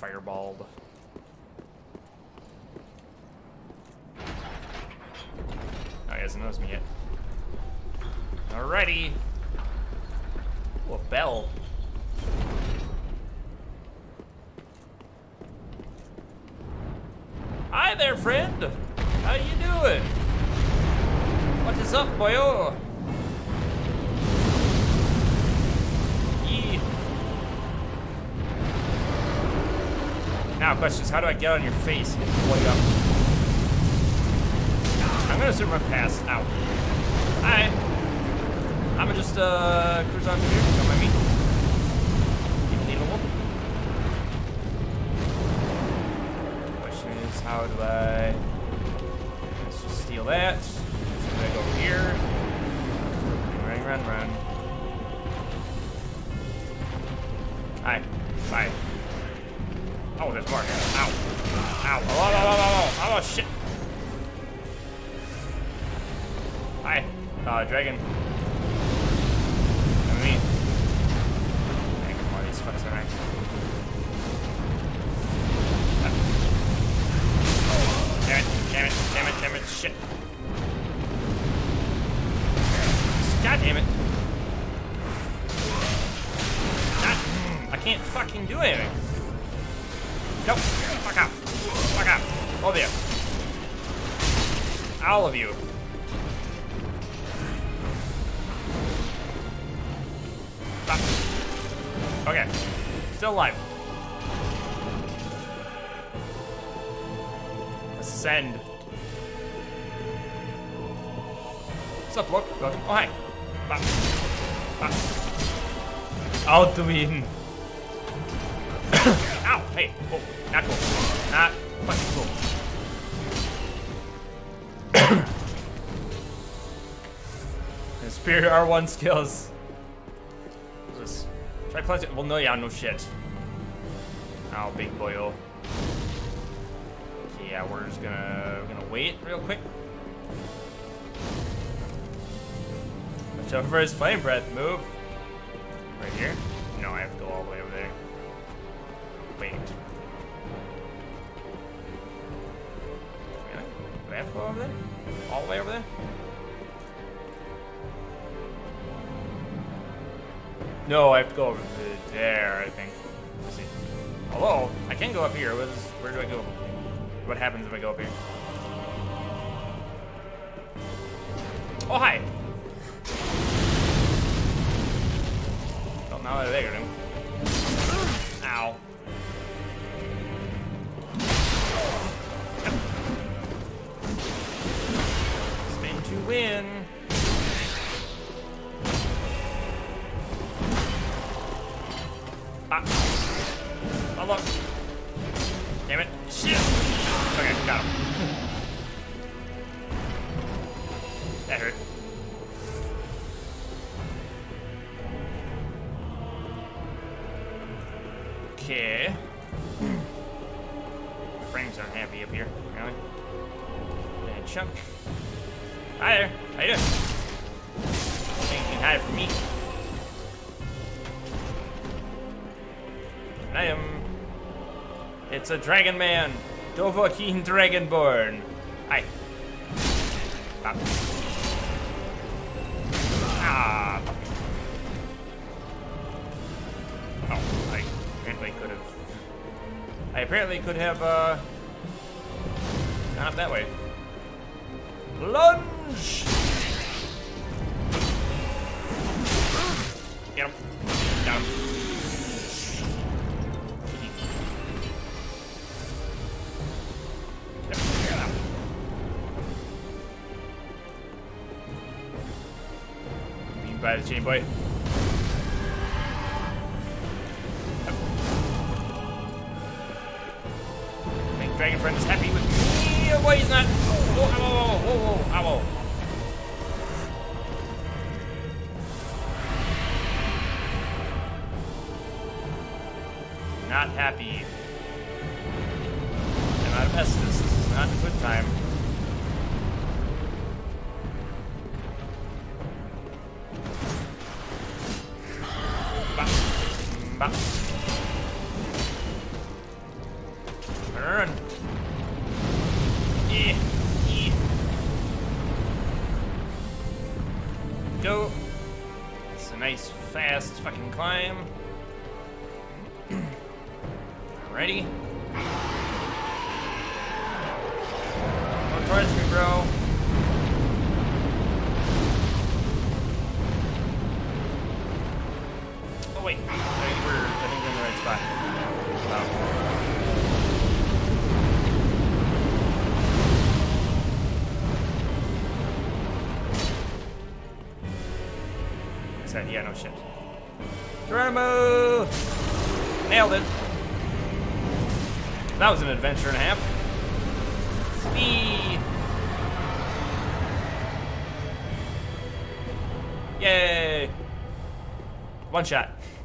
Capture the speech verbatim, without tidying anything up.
fireballed. Oh, he hasn't noticed me yet. Alrighty. Ooh, a bell. Hi there, friend. How you doing? What is up, boyo? Yee. Now, question is, how do I get on your face and blow you up? I'm gonna assume I'm past. Ow. Hi. I'm gonna just uh, cruise on through here. Come by me. Question is, how do I? Let's just steal that. So I go over here. Run, run, run. Hi. Bye. Oh, there's more here. Ow. Ow. Oh, oh, oh, oh, oh, oh, shit. Hi. Uh, dragon. Come with me. Dang, come on, these fucks are nice. Damn it, damn it, damn it, damn it, shit. God damn it. God, I can't fucking do anything. Nope, fuck off. Fuck off. Over there. All of you. Stop. Okay, still alive. Ascend. What's up, look? Look. Oh, hi. Bop. Bop. Out the win. Ow! Hey. Oh, not cool. Not fucking cool. And superior R one skills. What's this? Try plenty. Well, no, yeah, no shit. Ow, big boyo. Okay, yeah, we're just gonna we're gonna wait real quick. Watch out for his flame breath. Move. Right here? No, I have to go all the way over there. Wait. Really? Do I have to go over there? All the way over there? No, I have to go over there, I think. Let's see. Although, I can go up here. Where, is, where do I go? What happens if I go up here? Oh, hi! Well, now that I figured him. Ow. Spin to win. Ah. Oh, look. Damn it. Shit. Okay, got him. That hurt. Okay. My frames aren't happy up here, really. And chunk. Hi there. How you doing? Think you can hide from me. And I am. It's a dragon man. Dovahkiin Dragonborn. Hi. Stop. Ah. Oh, I apparently could have. I apparently could have uh, gone up that way. Lunge. Get him. Got him. By the chain boy. Make Dragon Friend is happy with me. Oh boy, he's not. Oh, ow, ow, ow, ow, ow, ow. Not happy. I'm out of Estus. This is not a good time. run. Yeah, yeah. Go. It's a nice, fast fucking climb. Ready? Go towards me, bro. Oh wait, I think we're, I think we're in the right spot. Wow. Said, yeah, no shit. Geronimo! Nailed it. That was an adventure and a half. Speed! Yay! One shot.